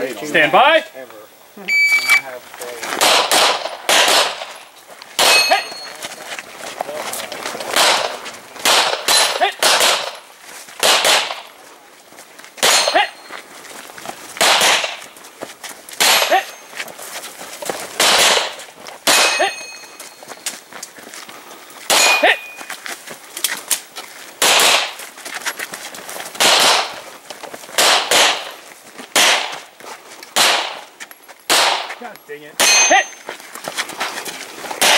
Stand by. Ever. And I have Hit. Hit. Hit. Hit. Hit. Hit. God dang it. Hit!